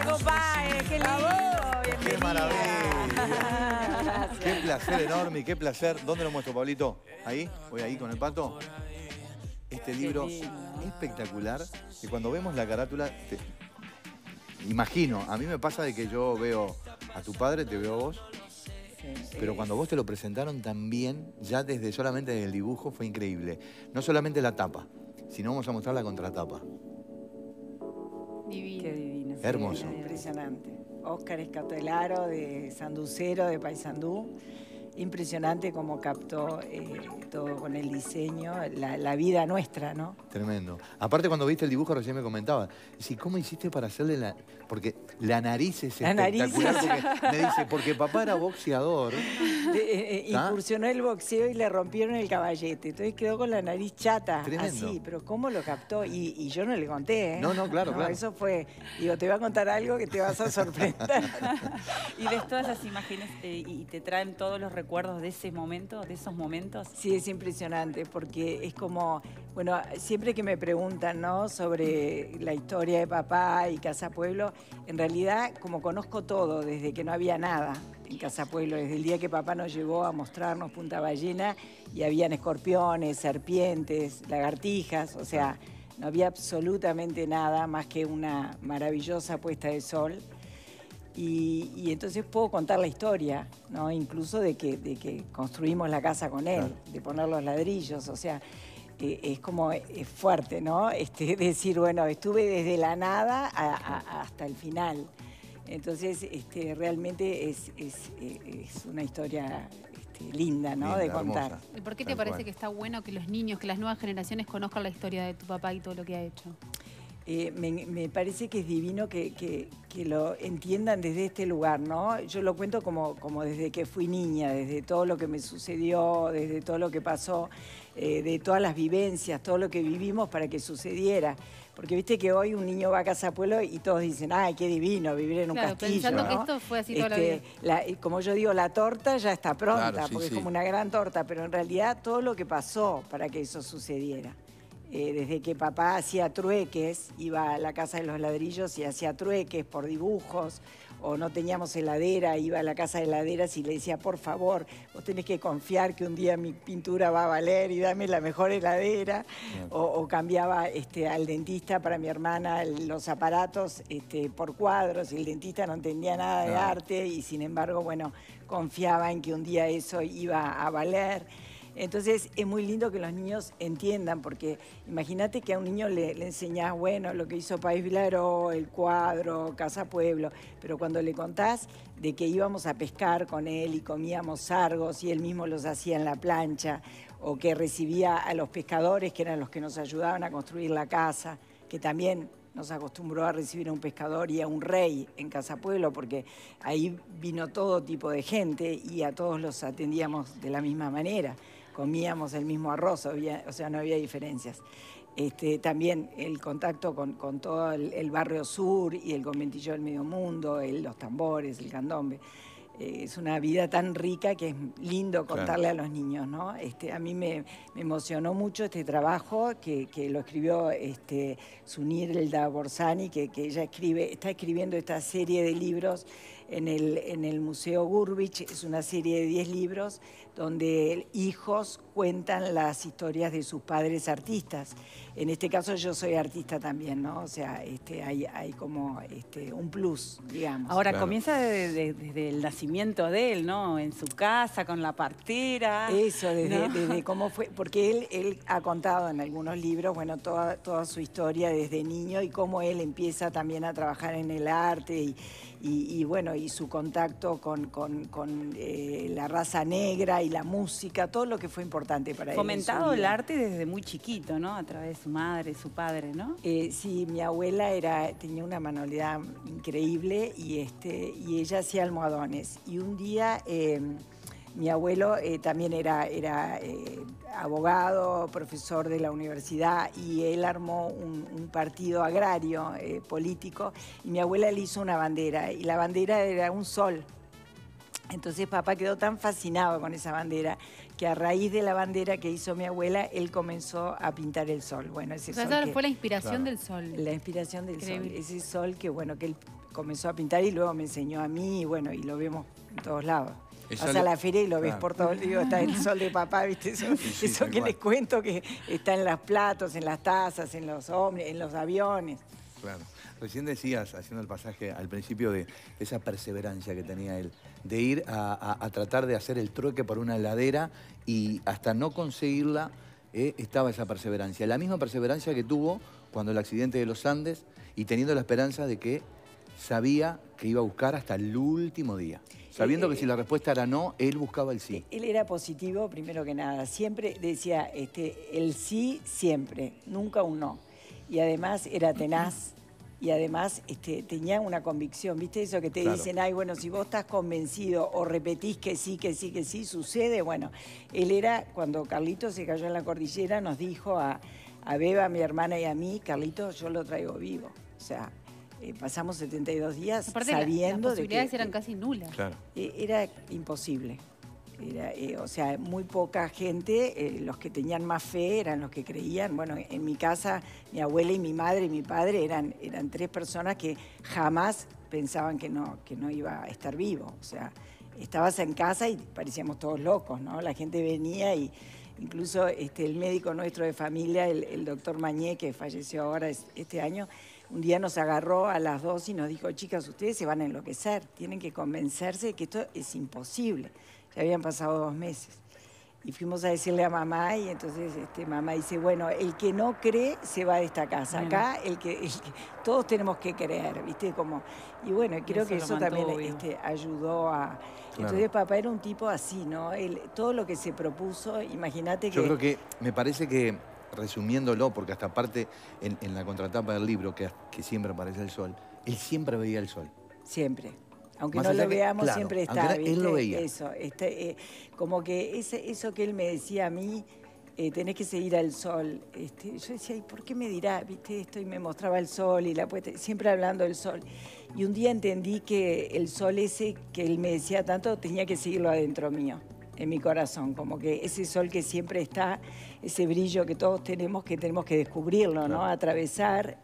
Paco Páez, qué lindo. ¡Qué maravilla! Qué placer enorme y qué placer. ¿Dónde lo muestro, Pablito? ¿Ahí? ¿Voy ahí con el pato? Este libro espectacular, que cuando vemos la carátula, imagino, a mí me pasa de que yo veo a tu padre, te veo a vos, pero cuando vos te lo presentaron también, ya solamente desde el dibujo fue increíble. No solamente la tapa, sino vamos a mostrar la contratapa. Divino. Qué divino. Hermoso. Impresionante. Óscar Escatelaro de Sanducero, de Paysandú. Impresionante cómo captó todo con el diseño, la vida nuestra, ¿no? Tremendo. Aparte, cuando viste el dibujo, recién me comentaba, sí, ¿cómo hiciste para hacerle la...? Porque la nariz es espectacular. Porque, me dice, porque papá era boxeador. Incursionó el boxeo y le rompieron el caballete. Entonces quedó con la nariz chata. Tremendo. Así, pero ¿cómo lo captó? Y yo no le conté, ¿eh? No, claro. Eso fue... Digo, te voy a contar algo que te vas a sorprender. Y ves todas las imágenes y te traen todos los recuerdos de ese momento, de esos momentos. Sí, es impresionante porque es como, bueno, siempre que me preguntan, ¿no?, sobre la historia de papá y Casa Pueblo, en realidad, como conozco todo, desde que no había nada en Casa Pueblo, desde el día que papá nos llevó a mostrarnos Punta Ballena y habían escorpiones, serpientes, lagartijas, o sea, no había absolutamente nada más que una maravillosa puesta de sol. Y entonces puedo contar la historia, ¿no? Incluso de que construimos la casa con él, de poner los ladrillos, o sea, es como es fuerte, ¿no? Decir, bueno, estuve desde la nada hasta el final. Entonces, realmente es una historia linda, ¿no?, de contar. Hermosa. ¿Y por qué te parece que está bueno que los niños, que las nuevas generaciones conozcan la historia de tu papá y todo lo que ha hecho? Me parece que es divino que lo entiendan desde este lugar, ¿no? Yo lo cuento como desde que fui niña, desde todo lo que me sucedió, desde todo lo que pasó, de todas las vivencias, todo lo que vivimos para que sucediera. Porque viste que hoy un niño va a Casa Pueblo y todos dicen, ¡ay, qué divino vivir en un castillo! Pensando, ¿no? que esto fue así toda la vida. Como yo digo, la torta ya está pronta, Claro, sí, porque es como una gran torta, pero en realidad todo lo que pasó para que eso sucediera. Desde que papá hacía trueques, iba a la casa de los ladrillos y hacía trueques por dibujos, o no teníamos heladera, iba a la casa de heladeras y le decía, por favor, vos tenés que confiar que un día mi pintura va a valer y dame la mejor heladera, o cambiaba al dentista para mi hermana los aparatos por cuadros, y el dentista no entendía nada de arte y sin embargo, bueno, confiaba en que un día eso iba a valer. Entonces es muy lindo que los niños entiendan, porque imagínate que a un niño le enseñás, bueno, lo que hizo País Vilaró, el cuadro, Casa Pueblo, pero cuando le contás de que íbamos a pescar con él y comíamos sargos y él mismo los hacía en la plancha, o que recibía a los pescadores que eran los que nos ayudaban a construir la casa, que también nos acostumbró a recibir a un pescador y a un rey en Casa Pueblo, porque ahí vino todo tipo de gente y a todos los atendíamos de la misma manera. Comíamos el mismo arroz, o sea, no había diferencias. También el contacto con todo el barrio sur y el conventillo del Medio Mundo, los tambores, el candombe. Es una vida tan rica que es lindo contarle a los niños, ¿no? A mí me emocionó mucho este trabajo que lo escribió Zunilda Borsani, que ella está escribiendo esta serie de libros en el Museo Gurvich. Es una serie de 10 libros donde hijos cuentan las historias de sus padres artistas. En este caso yo soy artista también, ¿no? O sea, hay como un plus, digamos. Ahora comienza desde el nacimiento de él, ¿no? En su casa, con la partera. Eso, desde cómo fue, porque él ha contado en algunos libros, bueno, toda su historia desde niño y cómo él empieza también a trabajar en el arte y bueno, y su contacto con la raza negra y la música, todo lo que fue importante para él. Fomentado el arte desde muy chiquito, ¿no? A través de su madre, su padre, ¿no? Sí, mi abuela tenía una manualidad increíble y ella hacía almohadones. Y un día mi abuelo también era abogado, profesor de la universidad, y él armó un partido agrario político, y mi abuela le hizo una bandera, y la bandera era un sol. Entonces papá quedó tan fascinado con esa bandera que a raíz de la bandera que hizo mi abuela, él comenzó a pintar el sol. Bueno, ese sol fue la inspiración del sol. La inspiración del sol. Ese sol que, bueno, que él comenzó a pintar y luego me enseñó a mí, y bueno, y lo vemos en todos lados. Eso Vas a la feria y lo ves claro. por todo, digo, está el sol de papá, ¿viste? Eso, Sí, eso tal que cual. les cuento que está en los platos, en las tazas, en los hombres, en los aviones. Claro. Recién decías, haciendo el pasaje al principio, de esa perseverancia que tenía él, de ir a tratar de hacer el trueque por una heladera y hasta no conseguirla, estaba esa perseverancia. La misma perseverancia que tuvo cuando el accidente de los Andes y teniendo la esperanza de que sabía que iba a buscar hasta el último día. Sabiendo que si la respuesta era no, él buscaba el sí. Él era positivo, primero que nada. Siempre decía el sí, siempre, nunca un no. Y además era tenaz. Y además tenía una convicción, ¿viste? Eso que te Claro. dicen, ay, bueno, si vos estás convencido o repetís que sí, que sí, que sí, sucede. Bueno, él era, cuando Carlito se cayó en la cordillera, nos dijo a Beba, mi hermana y a mí, Carlito, yo lo traigo vivo. O sea, pasamos 72 días Aparte, sabiendo las de posibilidades que eran casi nulas. Claro. era imposible. Era, o sea, muy poca gente, los que tenían más fe eran los que creían. Bueno, en mi casa, mi abuela y mi madre y mi padre eran 3 personas que jamás pensaban que no iba a estar vivo. O sea, estabas en casa y parecíamos todos locos, ¿no? La gente venía y incluso el médico nuestro de familia, el doctor Mañé, que falleció ahora este año, un día nos agarró a las 2 y nos dijo, chicas, ustedes se van a enloquecer, tienen que convencerse de que esto es imposible. Ya habían pasado 2 meses. Y fuimos a decirle a mamá y entonces mamá dice, bueno, el que no cree se va de esta casa. Acá todos tenemos que creer, ¿viste? Y bueno, creo que eso también ayudó a... Claro. Entonces papá era un tipo así, ¿no? Todo lo que se propuso, imagínate que... Yo creo que, me parece que, resumiéndolo, porque hasta aparte en la contratapa del libro, que siempre aparece el sol, él siempre veía el sol. Siempre. Aunque Más no allá lo que, veamos, claro, siempre está, aunque ¿viste? él lo veía. Eso, como que eso que él me decía a mí, tenés que seguir al sol. Yo decía, ¿y por qué me dirá, viste esto? Y me mostraba el sol y la puesta, siempre hablando del sol. Y un día entendí que el sol ese que él me decía tanto, tenía que seguirlo adentro mío, en mi corazón. Como que ese sol que siempre está, ese brillo que todos tenemos que descubrirlo, ¿no? Claro. Atravesar,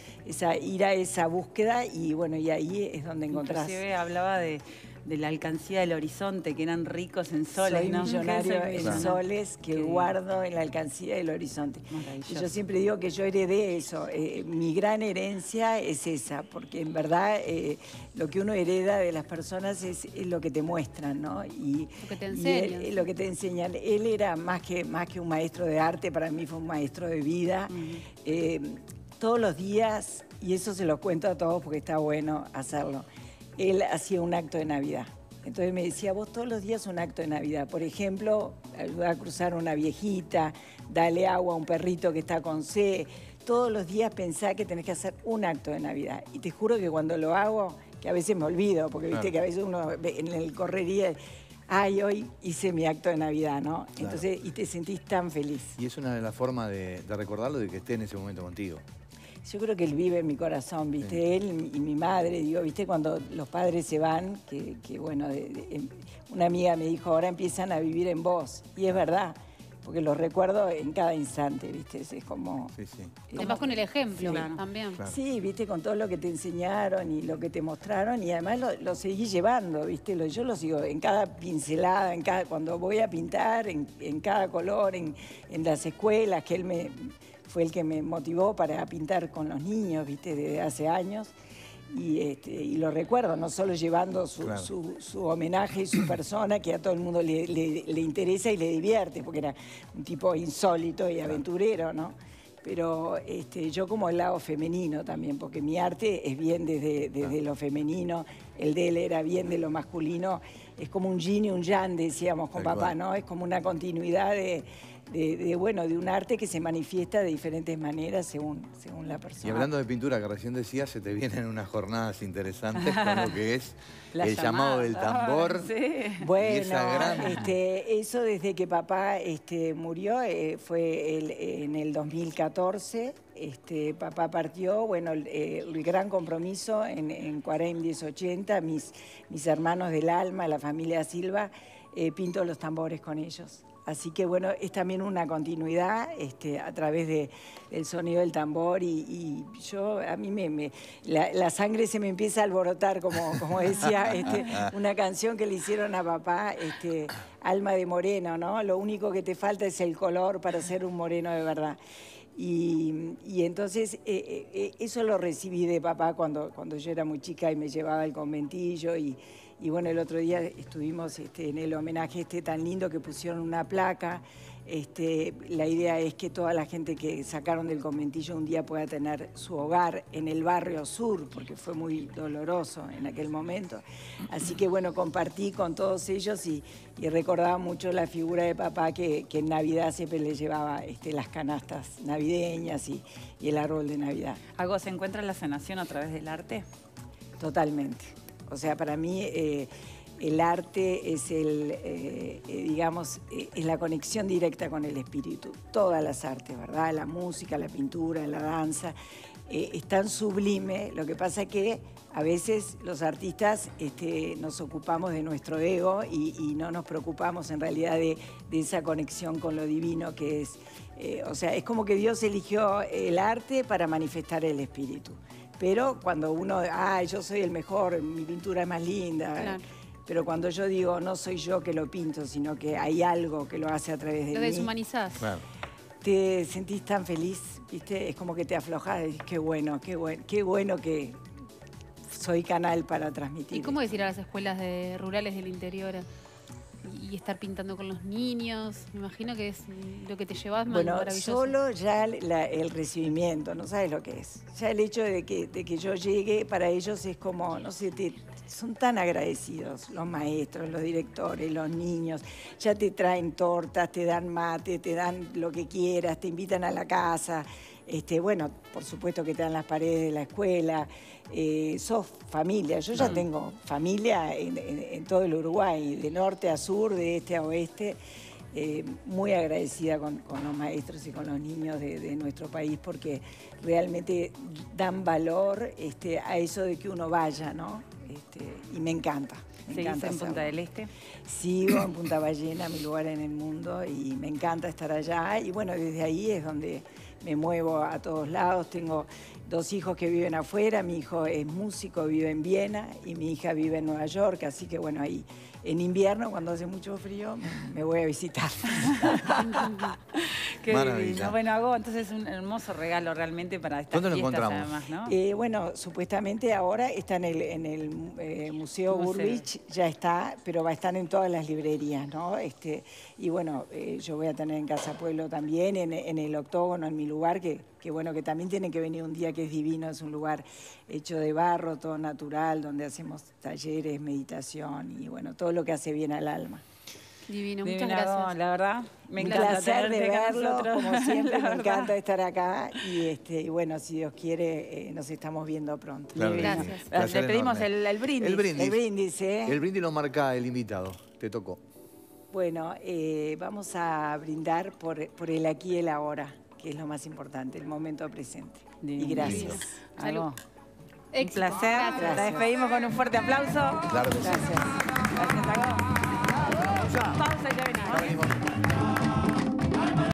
ir a esa búsqueda y bueno, y ahí es donde encontrás. Inclusive hablaba de la alcancía del horizonte, que eran ricos en soles, Soy ¿no? millonario Soy en millonario. soles que guardo en la alcancía del horizonte. Maravilloso. Y yo siempre digo que yo heredé eso. Mi gran herencia es esa, porque en verdad lo que uno hereda de las personas es lo que te muestran, ¿no? Y Lo que te y enseñan. lo que te enseñan. Él era más que un maestro de arte, para mí fue un maestro de vida. Todos los días, y eso se lo cuento a todos porque está bueno hacerlo, él hacía un acto de Navidad. Entonces me decía, vos todos los días un acto de Navidad. Por ejemplo, ayudar a cruzar a una viejita, darle agua a un perrito que está con sed. Todos los días pensá que tenés que hacer un acto de Navidad. Y te juro que cuando lo hago, que a veces me olvido, porque Claro. viste que a veces uno en el correría, ay, hoy hice mi acto de Navidad, ¿no? Claro. Entonces, y te sentís tan feliz. Y es una de las formas de recordarlo, de que esté en ese momento contigo. Yo creo que él vive en mi corazón, ¿viste? Sí. Él y mi madre, digo, ¿viste? Cuando los padres se van, que bueno, una amiga me dijo, ahora empiezan a vivir en vos. Y es verdad, porque los recuerdo en cada instante, ¿viste? Es como... Sí, sí. Además con el ejemplo Claro. también. Claro. Sí, viste, con todo lo que te enseñaron y lo que te mostraron y además lo seguí llevando, viste, yo lo sigo en cada pincelada, cuando voy a pintar, en cada color, en las escuelas, que él fue el que me motivó para pintar con los niños, viste, desde hace años. Y lo recuerdo, no solo llevando Claro. su homenaje y su persona, que a todo el mundo le interesa y le divierte, porque era un tipo insólito y aventurero, ¿no? Pero yo como el lado femenino también, porque mi arte es bien desde lo femenino, el de él era bien de lo masculino, es como un yin y un yang, decíamos con Tal papá, cual. ¿no? Es como una continuidad de un arte que se manifiesta de diferentes maneras según la persona. Y hablando de pintura, que recién decías, se te vienen unas jornadas interesantes con lo que es el llamado del tambor. Sí. Bueno, Y esa gran- eso desde que papá murió fue en el 2014. Papá partió, bueno, el gran compromiso en Cuarem 1080, mis hermanos del alma, la familia Silva, pinto los tambores con ellos. Así que bueno, es también una continuidad a través del sonido del tambor y yo, a mí la sangre se me empieza a alborotar, como decía una canción que le hicieron a papá, Alma de moreno, ¿no? Lo único que te falta es el color para ser un moreno de verdad. Y entonces eso lo recibí de papá cuando yo era muy chica y me llevaba al conventillo y bueno, el otro día estuvimos en el homenaje tan lindo que pusieron una placa. La idea es que toda la gente que sacaron del conventillo un día pueda tener su hogar en el barrio sur, porque fue muy doloroso en aquel momento. Así que bueno, compartí con todos ellos y recordaba mucho la figura de papá que en Navidad siempre le llevaba las canastas navideñas y el árbol de Navidad. ¿Algo se encuentra en la sanación a través del arte? Totalmente. O sea, para mí el arte es digamos, es la conexión directa con el espíritu. Todas las artes, ¿verdad? La música, la pintura, la danza, es tan sublime. Lo que pasa es que a veces los artistas nos ocupamos de nuestro ego y no nos preocupamos en realidad de esa conexión con lo divino que es. O sea, es como que Dios eligió el arte para manifestar el espíritu. Pero cuando uno, yo soy el mejor, mi pintura es más linda. Claro. Pero cuando yo digo, no soy yo que lo pinto, sino que hay algo que lo hace a través de mí. Lo deshumanizás. Claro. Te sentís tan feliz, ¿viste? Es como que te aflojás y dices, qué bueno que soy canal para transmitir. ¿Y cómo es ir a las escuelas rurales del interior y estar pintando con los niños? Me imagino que es lo que te llevas maravilloso. Solo ya el recibimiento, no sabes lo que es. Ya el hecho de que yo llegue, para ellos es como, no sé, son tan agradecidos los maestros, los directores, los niños. Ya te traen tortas, te dan mate, te dan lo que quieras, te invitan a la casa. Bueno, por supuesto que te dan las paredes de la escuela. Sos familia. Yo ya tengo familia en todo el Uruguay, de norte a sur, de este a oeste. Muy agradecida con los maestros y con los niños de nuestro país porque realmente dan valor a eso de que uno vaya, ¿no? Y me encanta. ¿Seguís en Punta del Este? Sigo en Punta Ballena, mi lugar en el mundo, y me encanta estar allá. Y bueno, desde ahí es donde me muevo a todos lados. Tengo 2 hijos que viven afuera. Mi hijo es músico, vive en Viena, y mi hija vive en Nueva York. Así que bueno, ahí en invierno, cuando hace mucho frío, me voy a visitar. Qué divino. Bueno, hago entonces un hermoso regalo realmente para estas fiestas. ¿Dónde lo encontramos? Además, ¿no? Bueno, supuestamente ahora está en el Museo Bullrich, ya está, pero va a estar en todas las librerías, ¿no? Y bueno, yo voy a tener en Casa Pueblo también, en el Octógono, en mi lugar, que bueno, que también tiene que venir un día que es divino, es un lugar hecho de barro, todo natural, donde hacemos talleres, meditación y bueno, todo lo que hace bien al alma. Divino, muchas gracias. La verdad, me encanta. Un placer de verlo, como siempre, me encanta estar acá y bueno, si Dios quiere, nos estamos viendo pronto. Claro, gracias. Le pedimos el brindis. El brindis, ¿eh? El brindis lo marca el invitado, te tocó. Bueno, vamos a brindar por el aquí y el ahora, que es lo más importante, el momento presente. Divino. Y gracias. Salud. Un placer. Gracias. La despedimos con un fuerte aplauso. Claro que sí. Gracias. Gracias, Paco. Pausa y ya venimos. Ya venimos.